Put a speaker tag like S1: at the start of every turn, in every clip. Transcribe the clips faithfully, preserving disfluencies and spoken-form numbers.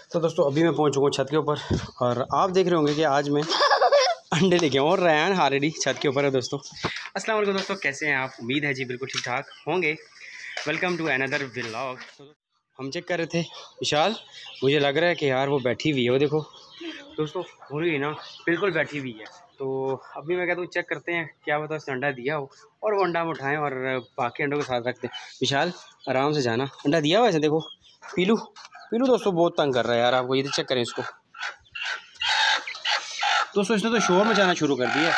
S1: तो दोस्तों अभी मैं पहुंच चुका हूँ छत के ऊपर और आप देख रहे होंगे कि आज मैं अंडे लेके आऊँ और रैयान ऑलरेडी छत के ऊपर है। दोस्तों अस्सलाम वालेकुम दोस्तों, कैसे हैं आप? उम्मीद है जी बिल्कुल ठीक ठाक होंगे। Welcome to another vlog. हम चेक कर रहे थे विशाल, मुझे लग रहा है कि यार वो बैठी हुई है, वो देखो दोस्तों पूरी ना बिल्कुल बैठी हुई है। तो अभी मैं कहता हूँ चेक करते हैं, क्या पता उसने अंडा दिया हो और वो अंडा हम उठाएँ और बाकी अंडों के साथ रखते हैं। विशाल आराम से जाना, अंडा दिया हुआ ऐसे देखो। पीलू पीलू दोस्तों बहुत तंग कर रहा है यार, आपको ये तो चेक करें इसको। दोस्तों इसने तो शोर मचाना शुरू कर दिया।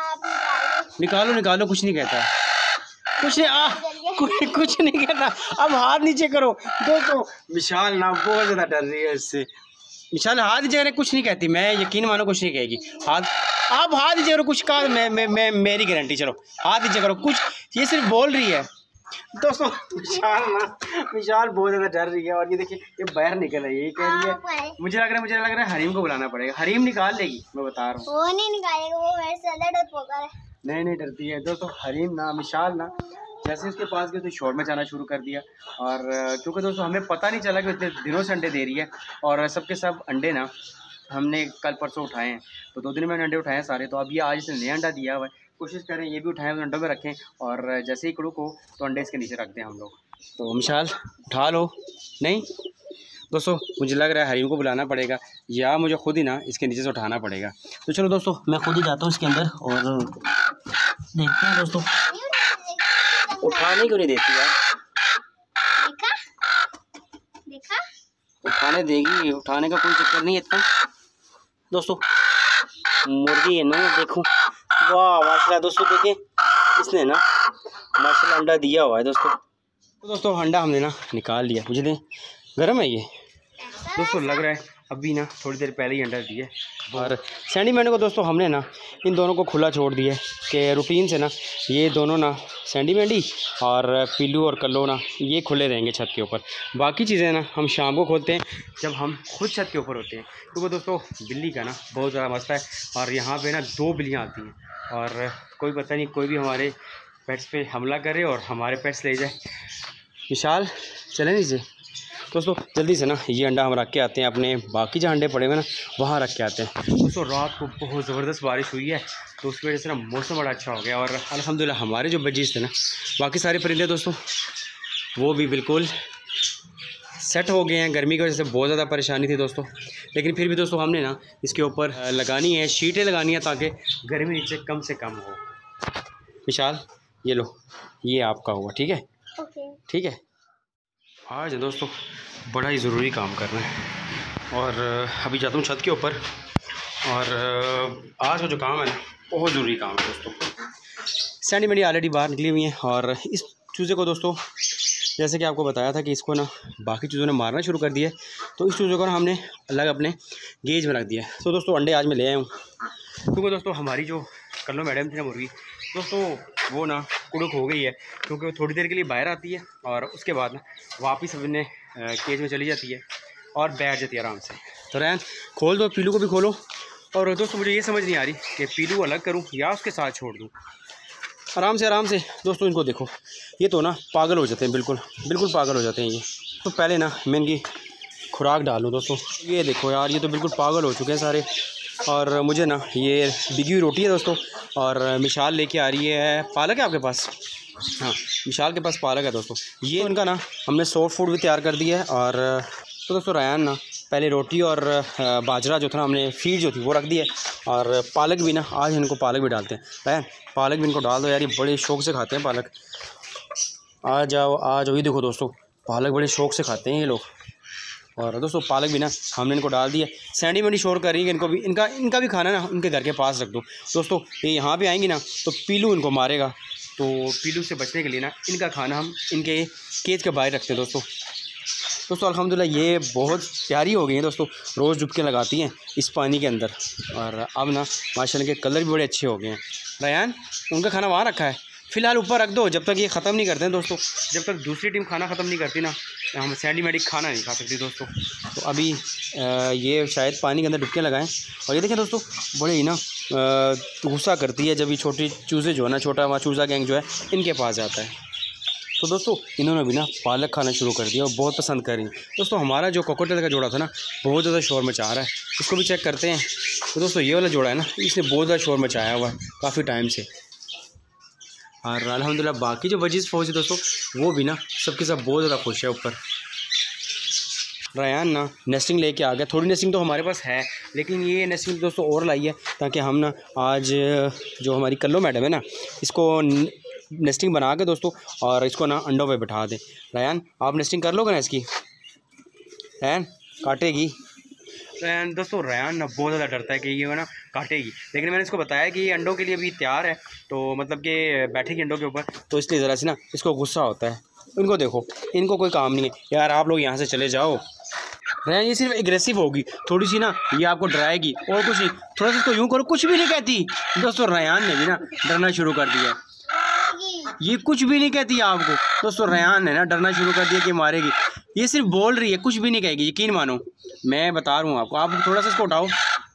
S1: निकालो निकालो, कुछ नहीं कहता, कुछ नहीं आ, कुछ, कुछ नहीं कहता। अब हाथ नीचे करो दोस्तों। विशाल ना बहुत ज़्यादा डर रही है इससे। विशाल हाथ नीचे करें, कुछ नहीं कहती, मैं यकीन मानो कुछ नहीं कहेगी। हाथ आप हाथ नीचे करो, कुछ कहा मैं मैं मैं मेरी गारंटी। चलो हाथ नीचे करो, कुछ ये सिर्फ बोल रही है दोस्तों। विशाल ना विशाल बहुत ज़्यादा डर रही है और ये देखिए ये बाहर निकल रही है, ये कह रही है मुझे लग रहा है मुझे लग रहा है हरीम को बुलाना पड़ेगा। हरीम निकाल लेगी, मैं बता रहा हूँ।
S2: वो नहीं निकालेगा, वो मेरे से ज़्यादा डरपोक है।
S1: नहीं नहीं डरती है दोस्तों। हरीम ना विशाल ना जैसे उसके पास गए तो शोर मचाना शुरू कर दिया। और क्योंकि दोस्तों हमें पता नहीं चला कि इतने दिनों से अंडे दे रही है और सबके सब अंडे ना हमने कल परसों उठाए हैं, तो दो दिन में अंडे उठाए हैं सारे। तो अब ये आज इसने नया अंडा दिया हुआ है, कोशिश करें ये भी उठाएं, अंडों में रखें और जैसे ही कुड़ुक हो तो अंडे इसके नीचे रख दें हम लोग। तो मिशाल उठा लो। नहीं दोस्तों मुझे लग रहा है हरीम को बुलाना पड़ेगा या मुझे खुद ही ना इसके नीचे से उठाना पड़ेगा। तो चलो दोस्तों मैं खुद ही जाता हूँ इसके अंदर और देखते हैं दोस्तों। उठाने क्यों नहीं देती यार?
S2: देखा देखा
S1: उठाने देगी, उठाने का कोई चक्कर नहीं है इतना। दोस्तों मुर्गी है ना, देखो वाह माशाल्लाह। दोस्तों देखिए इसने ना माशाल्लाह अंडा दिया हुआ है दोस्तों। तो दोस्तों अंडा हमने ना निकाल लिया, मुझे दें, गर्म है ये दोस्तों, लग रहा है अभी ना थोड़ी देर पहले ही अंडा दिया। और सैंडी मैंने को दोस्तों हमने ना इन दोनों को खुला छोड़ दिया कि रूटीन से ना ये दोनों ना सैंडी मैंडी और पिल्लू और कल्लो ना ये खुले रहेंगे छत के ऊपर। बाकी चीज़ें ना हम शाम को खोलते हैं जब हम खुद छत के ऊपर होते हैं। क्योंकि तो दोस्तों बिल्ली का ना बहुत ज़्यादा मसला है और यहाँ पे ना दो बिल्लियाँ आती हैं और कोई पता नहीं कोई भी हमारे पेट्स पे हमला करे और हमारे पेट्स ले जाए। विशाल चले नीचे दोस्तों, जल्दी से ना ये अंडा हम रख के आते हैं अपने, बाकी जहाँ अंडे पड़े हुए ना वहाँ रख के आते हैं। दोस्तों रात को बहुत ज़बरदस्त बारिश हुई है तो उसकी वजह से ना मौसम बड़ा अच्छा हो गया और अल्हम्दुलिल्लाह हमारे जो बजीज़ थे ना बाकी सारे परिंदे दोस्तों वो भी बिल्कुल सेट हो गए हैं। गर्मी की वजह से बहुत ज़्यादा परेशानी थी दोस्तों, लेकिन फिर भी दोस्तों हमने ना इसके ऊपर लगानी है, शीटें लगानी है ताकि गर्मी नीचे कम से कम हो। विशाल ये लो, ये आपका हुआ, ठीक है ठीक है। आज दोस्तों बड़ा ही ज़रूरी काम करना है और अभी जाता हूँ छत के ऊपर और आज का जो काम है ना बहुत ज़रूरी काम है दोस्तों। सैंडी मैंडी ऑलरेडी बाहर निकली हुई हैं और इस चूज़े को दोस्तों जैसे कि आपको बताया था कि इसको ना बाकी चूज़ों ने मारना शुरू कर दिया है, तो इस चूज़े को ना हमने अलग अपने गेज में रख दिया है। तो दोस्तों अंडे आज मैं ले आया हूँ क्योंकि दोस्तों हमारी जो कल्लो मैडम थी ना मुर्गी दोस्तों वो ना कुड़ुक हो गई है, क्योंकि वो थोड़ी देर के लिए बाहर आती है और उसके बाद ना वापस अपने केज में चली जाती है और बैठ जाती है आराम से। तो रैन खोल दो, पीलू को भी खोलो। और दोस्तों मुझे ये समझ नहीं आ रही कि पीलू अलग करूं या उसके साथ छोड़ दूं। आराम से आराम से दोस्तों इनको देखो, ये तो ना पागल हो जाते हैं, बिल्कुल बिल्कुल पागल हो जाते हैं ये। तो पहले ना मैं इनकी खुराक डालूँ दोस्तों। ये देखो यार ये तो बिल्कुल पागल हो चुके हैं सारे। और मुझे ना ये बिगी हुई रोटी है दोस्तों और मिशाल लेके आ रही है, पालक है आपके पास? हाँ मिशाल के पास पालक है दोस्तों। ये उनका ना हमने सॉफ्ट फूड भी तैयार कर दिया है। और तो दोस्तों रयान ना पहले रोटी और बाजरा जो था ना हमने फीड जो थी वो रख दी है और पालक भी ना आज इनको पालक भी डालते हैं। रयान पालक भी इनको डाल दो यार, ये बड़े शौक़ से खाते हैं पालक। आ जाओ आ जाओ, ये देखो दोस्तों पालक बड़े शौक़ से खाते हैं ये लोग। और दोस्तों पालक भी ना हमने इनको डाल दिया। सैंडी मैंडी शोर कर रही है, इनको भी इनका इनका भी खाना ना उनके घर के पास रख दो दोस्तों। ये यहाँ पे आएंगी ना तो पीलू इनको मारेगा, तो पीलू से बचने के लिए ना इनका खाना हम इनके केज के बाहर रखते हैं दोस्तों। दोस्तों अल्हम्दुलिल्लाह ये बहुत प्यारी हो गई हैं दोस्तों, रोज़ डुबके लगाती हैं इस पानी के अंदर और अब ना माशाल्लाह के कलर भी बड़े अच्छे हो गए हैं। रयान उनका खाना वहाँ रखा है, फ़िलहाल ऊपर रख दो जब तक ये ख़त्म नहीं करते हैं दोस्तों। जब तक दूसरी टीम खाना ख़त्म नहीं करती ना हम सैंडी मैंडी खाना नहीं खा सकती दोस्तों। तो अभी आ, ये शायद पानी के अंदर डुबके लगाएं। और ये देखें दोस्तों बड़े ही ना गुस्सा करती है जब ये छोटी चूज़े जो है ना, छोटा वहाँ चूज़ा गैंग जो है इनके पास जाता है। तो दोस्तों इन्होंने भी ना पालक खाना शुरू कर दिया और बहुत पसंद कर रही हैं। दोस्तों हमारा जो कोकोटेल का जोड़ा था ना बहुत ज़्यादा शोर मचा रहा है, इसको भी चेक करते हैं। तो दोस्तों ये वाला जोड़ा है ना, इसने बहुत ज़्यादा शोर मचाया हुआ है काफ़ी टाइम से। और अल्हम्दुलिल्लाह बाकी जो वजीज़ फौज है दोस्तों वो भी ना सबके सब बहुत ज़्यादा खुश है। ऊपर रायान ना नेस्टिंग लेके आ गया। थोड़ी नेस्टिंग तो हमारे पास है, लेकिन ये नेस्टिंग दोस्तों और लाई है ताकि हम ना आज जो हमारी कल्लो मैडम है ना इसको नेस्टिंग बना के दोस्तों और इसको ना अंडों पे बैठा दें। रायान आप नेस्टिंग कर लोगे ना इसकी? रायान काटेगी। रायान दोस्तों रायान ना बहुत ज़्यादा डरता है कि ये ना काटेगी, लेकिन मैंने इसको बताया कि ये अंडों के लिए भी तैयार है, तो मतलब कि बैठेगी अंडों के ऊपर, तो इसलिए ज़रा सी ना इसको गुस्सा होता है। इनको देखो, इनको कोई काम नहीं है यार, आप लोग यहाँ से चले जाओ। रायान ये सिर्फ एग्रेसिव होगी थोड़ी सी ना, ये आपको डराएगी और कुछ नहीं। थोड़ा सा इसको यूँ करो, कुछ भी नहीं कहती। दोस्तों रायान ने भी ना डरना शुरू कर दिया, ये कुछ भी नहीं कहती आपको। दोस्तों रायान ने ना डरना शुरू कर दिया कि मारेगी। ये सिर्फ बोल रही है, कुछ भी नहीं कहेगी, यकीन मानो, मैं बता रहा हूँ आपको। आप थोड़ा सा इसको उठाओ।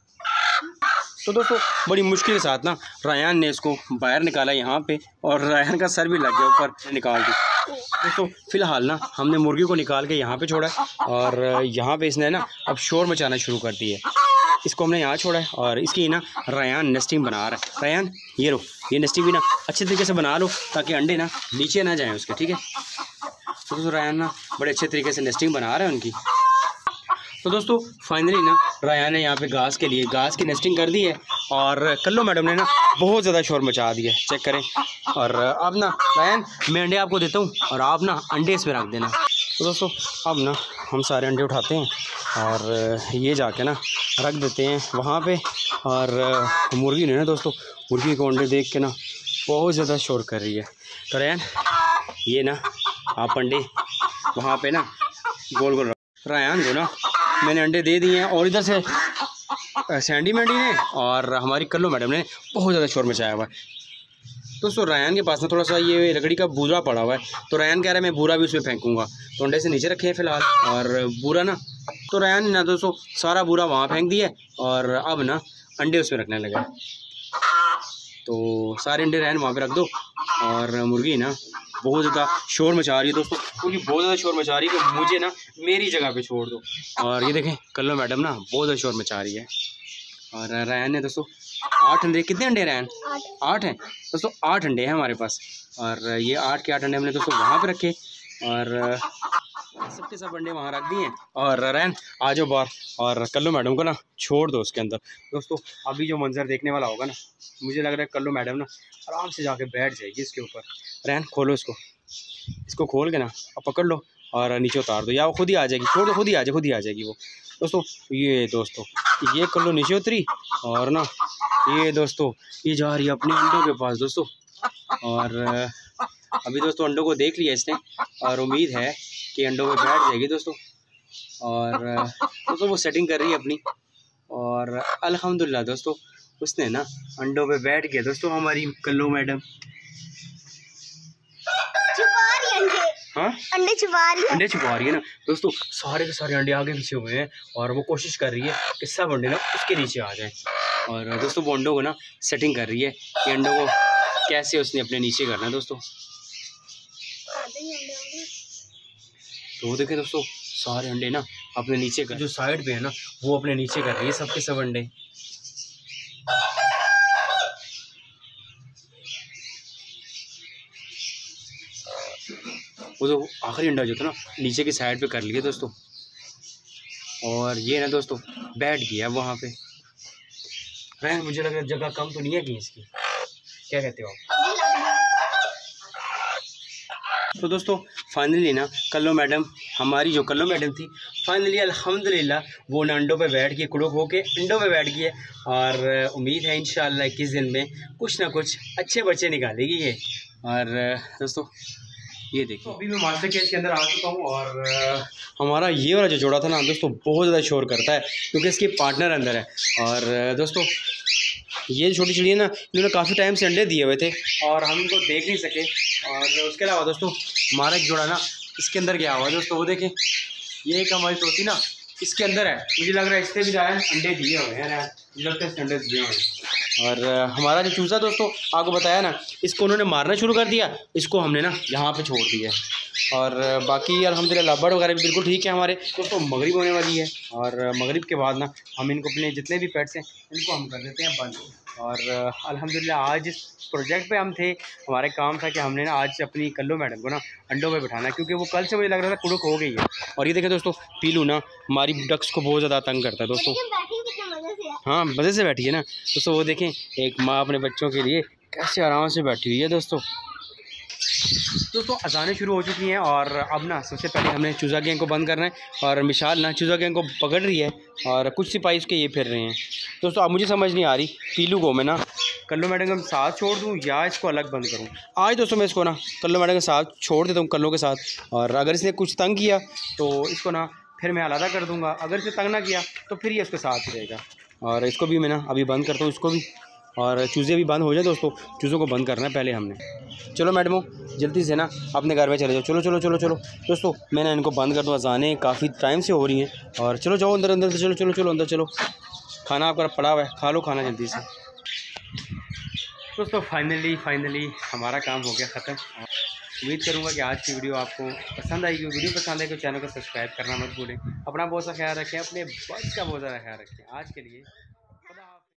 S1: तो दोस्तों बड़ी मुश्किल के साथ ना रायान ने इसको बाहर निकाला यहाँ पे, और रायान का सर भी लग गया ऊपर निकाल दी। दोस्तों फ़िलहाल ना हमने मुर्गी को निकाल के यहाँ पे छोड़ा है, और यहाँ पे इसने ना अब शोर मचाना शुरू कर दी है। इसको हमने यहाँ छोड़ा है और इसकी ना रायान नेस्टिंग बना रहा है। रायान ये लो, ये नेस्टिंग भी ना अच्छे तरीके से बना लो ताकि अंडे ना नीचे ना जाएँ उसके, ठीक है। तो दोस्तों रायान ना बड़े अच्छे तरीके से नेस्टिंग बना रहा है उनकी। तो दोस्तों फाइनली ना रायान ने यहाँ पे घास के लिए घास की नेस्टिंग कर दी है, और कल्लो मैडम ने ना बहुत ज़्यादा शोर मचा दिया है, चेक करें। और अब ना रायान मैं अंडे आपको देता हूँ और आप ना अंडे इस पर रख देना। तो दोस्तों अब ना हम सारे अंडे उठाते हैं और ये जाके ना रख देते हैं वहाँ पे। और मुर्गी ने ना दोस्तों मुर्गी को अंडे देख के ना बहुत ज़्यादा शोर कर रही है। तो रायान ये ना आप अंडे वहाँ पे ना गोल गोल रख। रायान को ना मैंने अंडे दे दिए हैं, और इधर से सैंडी मैंडी ने और हमारी कल्लो मैडम ने बहुत ज़्यादा शोर मचाया हुआ है। दोस्तों रायान के पास ना थोड़ा सा ये लकड़ी का बूरा पड़ा हुआ है, तो रायान कह रहा है मैं बूरा भी उसमें फेंकूँगा। तो अंडे से नीचे रखे हैं फ़िलहाल, और बूरा ना तो रायान ने ना दोस्तों सारा बूरा वहाँ फेंक दिया, और अब ना अंडे उसमें रखने लगा। तो सारे अंडे रायान वहाँ पे रख दो। और मुर्गी ना बहुत ज़्यादा शोर मचा रही है दोस्तों, क्योंकि बहुत ज़्यादा शोर मचा रही है कि मुझे ना मेरी जगह पे छोड़ दो। और ये देखें कल्लो मैडम ना बहुत ज़्यादा शोर मचा रही है। और रायान ने दोस्तों आठ अंडे, कितने अंडे रायान? आठ हैं दोस्तों, आठ अंडे हैं हमारे पास। और ये आठ के आठ अंडे हमने दोस्तों वहाँ पे रखे, और सबके सब अंडे वहाँ रख दिए। और रायान आ जाओ बाहर, और कल्लो मैडम को ना छोड़ दो उसके अंदर। दोस्तों अभी जो मंजर देखने वाला होगा ना, मुझे लग रहा है कल्लो मैडम ना आराम से जाके बैठ जाएगी इसके ऊपर। रायान खोलो इसको, इसको खोल के ना अब पकड़ लो और नीचे उतार दो, या वो खुद ही आ जाएगी। छोड़ दो, खुद ही आ जाए खुद ही आ जाएगी वो। दोस्तों ये दोस्तों ये कल्लो नीचे उतरी, और ना ये दोस्तों ये जा रही है अपने अंडों के पास दोस्तों। और अभी दोस्तों अंडों को देख लिया इसने, और उम्मीद है कि अंडों पे बैठ जाएगी दोस्तों। और दोस्तों वो सेटिंग कर रही है अपनी, और अल्हम्दुलिल्लाह दोस्तों उसने ना अंडों पे बैठ गया दोस्तों हमारी कल्लो मैडम। हाँ
S2: अंडे छुपा रही है,
S1: अंडे छुपा रही है ना दोस्तों। सारे के सारे अंडे आगे पीछे हुए हैं, और वो कोशिश कर रही है कि सब अंडे ना उसके नीचे आ जाएं। और दोस्तों वो अंडों को ना सेटिंग कर रही है कि अंडों को कैसे उसने अपने नीचे करना है दोस्तों। तो वो देखें दोस्तों सारे अंडे ना अपने नीचे कर, जो साइड पे है ना वो अपने नीचे कर रही है सबके सब अंडे। वो तो आखिरी अंडा जो था ना नीचे की साइड पे कर लिया दोस्तों, और ये ना दोस्तों बैठ गया वहाँ पे। रायान मुझे लग रहा है जगह कम तो नहीं है कि इसकी, क्या कहते हो आप? तो दोस्तों फाइनली ना कल्लो मैडम, हमारी जो कल्लो मैडम थी, फाइनली अल्हम्दुलिल्लाह वो ना अंडों पे बैठ गई, कुड़क होके अंडों पे बैठ गई है। और उम्मीद है इंशाल्लाह इक्कीस दिन में कुछ ना कुछ अच्छे बच्चे निकालेगी ये। और दोस्तों ये देखो अभी मैं मास्टर केज के अंदर आ चुका हूँ, और हमारा ये वाला जो जोड़ा था ना दोस्तों बहुत ज़्यादा शोर करता है क्योंकि इसकी पार्टनर अंदर है। और दोस्तों ये छोटी चिड़िया ना इन्होंने काफ़ी टाइम से अंडे दिए हुए थे और हम इनको देख नहीं सके। और उसके अलावा दोस्तों हमारा एक जोड़ा ना इसके अंदर गया हुआ है दोस्तों, वो देखें ये एक हमारी तोती ना इसके अंदर है। मुझे लग रहा है इससे भी ज़्यादा अंडे दिए हुए हैं, मुझे लगता है इसके अंडे दिए हुए हैं। और हमारा जो चूज़ा दोस्तों आपको बताया ना, इसको उन्होंने मारना शुरू कर दिया, इसको हमने ना यहाँ पे छोड़ दिया। और बाकी अल्हम्दुलिल्लाह बर्ड वगैरह भी बिल्कुल ठीक है हमारे दोस्तों। मगरिब होने वाली है और मगरिब के बाद ना हम इनको अपने जितने भी पेट्स हैं इनको हम कर देते हैं बंद। और अल्हम्दुलिल्लाह आज इस प्रोजेक्ट पे हम थे, हमारे काम था कि हमने ना आज अपनी कल्लो मैडम को ना अंडों पे बिठाना, क्योंकि वो कल से मुझे लग रहा था कुड़क हो गई है। और ये देखें दोस्तों, पीलू ना हमारी डक्स को बहुत ज़्यादा तंग करता है दोस्तों। हाँ, मज़े से बैठी है ना दोस्तों। वो देखें एक माँ अपने बच्चों के लिए कैसे आराम से बैठी हुई है दोस्तों। दोस्तों अजानें शुरू हो चुकी हैं और अब ना सबसे पहले हमने चूज़ा गैंग को बंद करना है। और मिशाल ना चूज़ा गैंग को पकड़ रही है और कुछ सिपाही उसके ये फिर रहे हैं दोस्तों। अब मुझे समझ नहीं आ रही पीलू को मैं ना कल्लो मैडम के साथ छोड़ दूँ या इसको अलग बंद करूँ। आज दोस्तों मैं इसको ना कल्लो मैडम के साथ छोड़ देता हूँ, कल्लों के साथ। और अगर इसने कुछ तंग किया तो इसको ना फिर मैं अलग कर दूँगा, अगर इसे तंग ना किया तो फिर ये उसके साथ ही रहेगा। और इसको भी मैं ना अभी बंद करता हूँ, इसको भी। और चूज़े भी बंद हो जाए दोस्तों, चूज़ों को बंद करना है पहले हमने। चलो मैडमो जल्दी से ना अपने घर में चले जाओ, चलो चलो चलो चलो दोस्तों। मैंने इनको बंद कर दूँ, अजानें काफ़ी टाइम से हो रही हैं। और चलो जाओ अंदर अंदर, चलो चलो चलो अंदर चलो। खाना आपका पड़ा हुआ है, खा लो खाना जल्दी से। दोस्तों फाइनली फाइनली हमारा काम हो गया ख़त्म। उम्मीद करूँगा कि आज की वीडियो आपको पसंद आएगी। वीडियो पसंद आए तो चैनल को सब्सक्राइब करना मत भूलें। अपना बहुत सा ख्याल रखें, अपने बच्चे का बहुत ज़्यादा ख्याल रखें। आज के लिए